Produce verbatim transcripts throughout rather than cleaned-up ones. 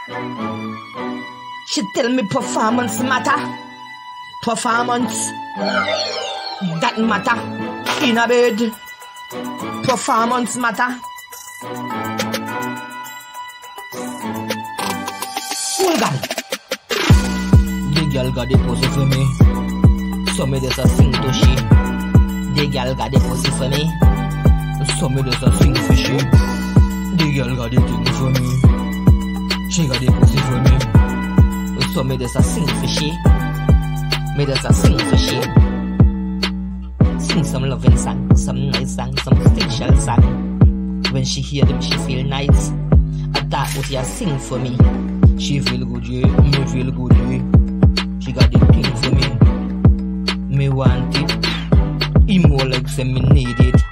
She tell me performance matter. Performance that matter. In a bed. Performance matter. Oh God. The girl got the pussy for me. So me just a sing to she. The girl got the pussy for me. So me just a sing for she. The girl got the thing for me. She got the pussy for me. So me just a sing for she. Me just a sing for she. Sing some loving song, some nice song, some special song. When she hear them, she feel nice. I thought what you sing for me. She feel good, yeah. Me feel good, yeah. She got the thing for me. Me want it. Emo like say me need it.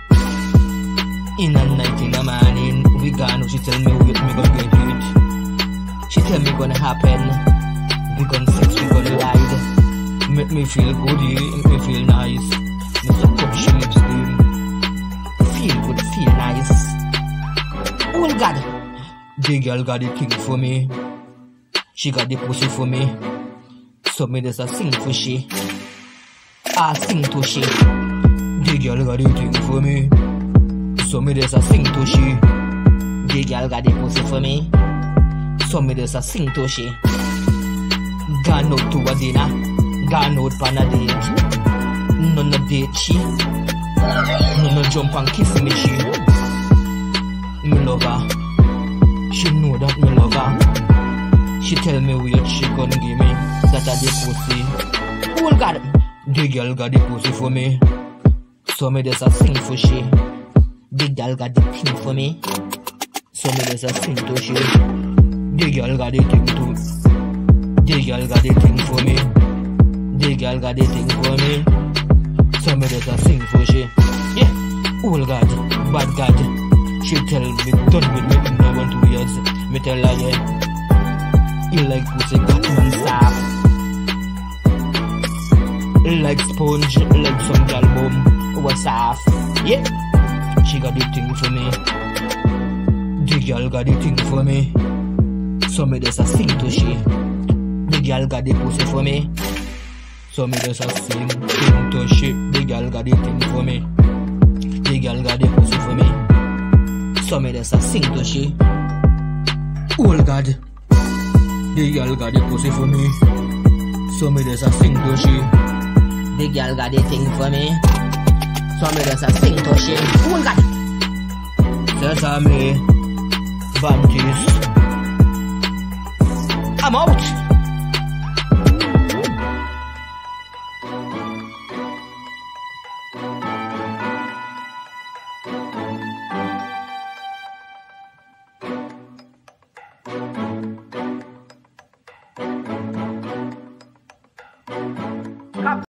In a night, in a morning, we gone. She tell me wait, me gonna get it. She tell me gonna happen. We gonna sex, we gonna ride. Make me feel good, yeah. Make me feel nice. Me suck up she lips good. Feel good, feel nice. Oh God. The girl got the thing for me. She got the pussy for me. So me just a sing for she. I sing to she. The girl got the thing for me. So me just a sing to she. The girl got the pussy for me. So me just a sing to she. Gone out to a dinner. Gone out pan a date. No no date she. No no jump and kiss me she. Me love her. She know that me love her. She tell me what she gonna give me. That a the pussy. Oh God. The girl got the pussy for me. So me just a sing for she. The girl got the thing for me. So me just a sing to she. The girl got the thing too. The girl got the thing for me. The girl got the thing for me. So me just a sing for she. Yeah. Oh God. Bad God. She tell me done with me in no one two years. Me tell her yeah. You like pussy cut and soft. Like sponge, like some gal bum. Was soft. Yeah. She got the thing for me. The girl got the thing for me. So me just a sing to she. The girl got the pussy for me. So me just a sing, sing to she. The girl got the thing for me. The girl got the pussy for me. So me just a sing to she. Oh God. The girl got the pussy for me. So me just a sing to she. The girl got the thing for me. So me just a sing to she. Oh God. Sesame, Vantis. I'm out.